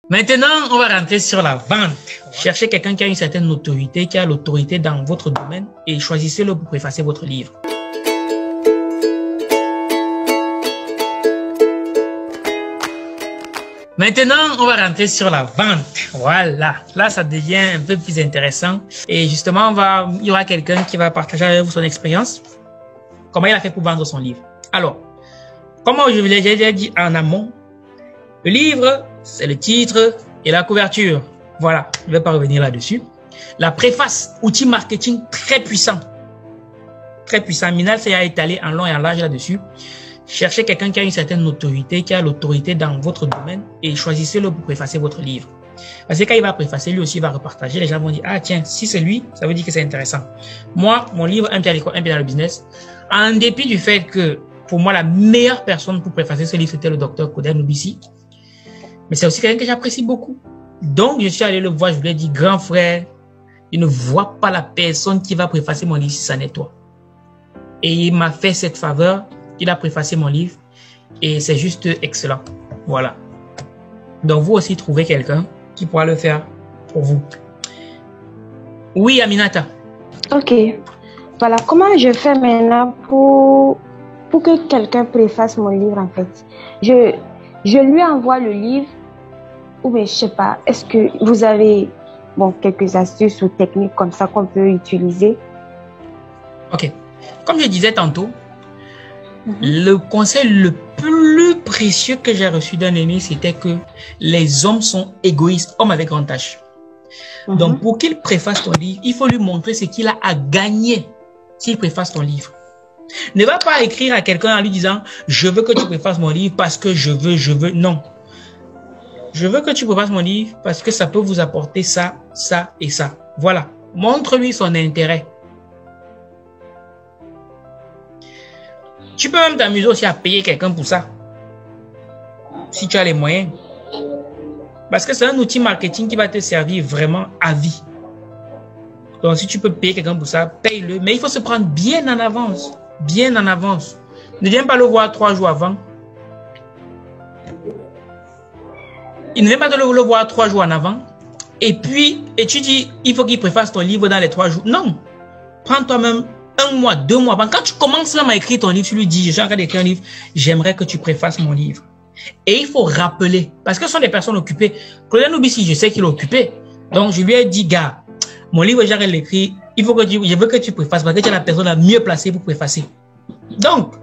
Maintenant, on va rentrer sur la vente. Cherchez quelqu'un qui a une certaine notoriété, qui a l'autorité dans votre domaine et choisissez-le pour préfacer votre livre. Maintenant, on va rentrer sur la vente. Voilà. Là, ça devient un peu plus intéressant. Et justement, il y aura quelqu'un qui va partager avec vous son expérience. Comment il a fait pour vendre son livre. Alors, comme je vous l'ai déjà dit en amont, le livre, c'est le titre et la couverture. Voilà, je ne vais pas revenir là-dessus. La préface, outil marketing très puissant. Très puissant. Minal s'est étalé en long et en large là-dessus. Cherchez quelqu'un qui a une certaine notoriété, qui a l'autorité dans votre domaine et choisissez-le pour préfacer votre livre. Parce que quand il va préfacer, lui aussi il va repartager. Les gens vont dire, ah tiens, si c'est lui, ça veut dire que c'est intéressant. Moi, mon livre, Un pied à l'école, un pied dans le business, en dépit du fait que pour moi, la meilleure personne pour préfacer ce livre, c'était le docteur Koder Nubisi. Mais c'est aussi quelqu'un que j'apprécie beaucoup. Donc, je suis allé le voir, je lui ai dit, grand frère, je ne vois pas la personne qui va préfacer mon livre si ça n'est toi. Et il m'a fait cette faveur, il a préfacé mon livre et c'est juste excellent. Voilà. Donc, vous aussi, trouvez quelqu'un qui pourra le faire pour vous. Oui, Aminata. Ok. Voilà, comment je fais maintenant pour que quelqu'un préface mon livre, en fait? Je lui envoie le livre. Ou bien, je sais pas, est-ce que vous avez quelques astuces ou techniques comme ça qu'on peut utiliser? Ok. Comme je disais tantôt, le conseil le plus précieux que j'ai reçu d'un ami, c'était que les hommes sont égoïstes, hommes avec grand H. Donc, pour qu'il préface ton livre, il faut lui montrer ce qu'il a à gagner s'il préface ton livre. Ne va pas écrire à quelqu'un en lui disant « Je veux que tu préfaces mon livre parce que je veux. » Non. Je veux que tu préfaces mon livre parce que ça peut vous apporter ça, ça et ça. Voilà. Montre-lui son intérêt. Tu peux même t'amuser aussi à payer quelqu'un pour ça. Si tu as les moyens. Parce que c'est un outil marketing qui va te servir vraiment à vie. Donc si tu peux payer quelqu'un pour ça, paye-le. Mais il faut se prendre bien en avance. Bien en avance. Ne viens pas le voir 3 jours avant. Il ne vient pas de le voir 3 jours en avant. Et tu dis, il faut qu'il préface ton livre dans les 3 jours. Non. Prends toi-même 1 mois, 2 mois avant. Quand tu commences même à écrire ton livre, tu lui dis, je suis en train d'écrire un livre, j'aimerais que tu préfaces mon livre. Et il faut rappeler, parce que ce sont des personnes occupées. Claude Nubisi, je sais qu'il est occupé. Donc, je lui ai dit, gars, mon livre, j'arrête de l'écrire. Je veux que tu préfaces parce que tu es la personne la mieux placée pour préfacer. Donc,